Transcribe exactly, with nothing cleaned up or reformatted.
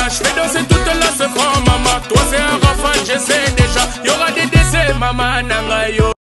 je fais danser toute la seconde, maman. Toi c'est un rafale, je sais déjà. Y'aura des décès, maman, nanga yo.